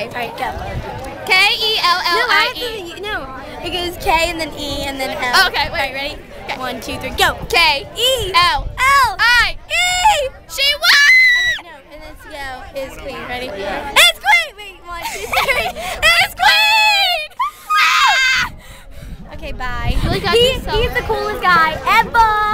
Okay. All right, go. K-E-L-L-I-E. No, it goes K and then E and then L. Okay, wait. All right, ready? Okay. 1, 2, 3, go. K-E-L-I-E. She won! No, and then go is queen. Ready? It's queen! Wait, 1, 2, 3. It's queen! Okay, bye. Really got yourself. He's the coolest guy ever!